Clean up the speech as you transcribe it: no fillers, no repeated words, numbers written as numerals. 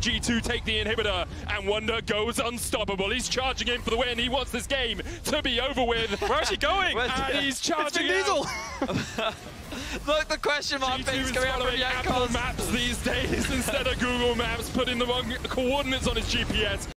G2 take the inhibitor, and Wunder goes unstoppable. He's charging in for the win. He wants this game to be over with. Where's he going? And he's charging Diesel. Look, the question mark G2 face is coming out from following Apple Jankos. Maps these days instead of Google Maps, putting the wrong coordinates on his GPS.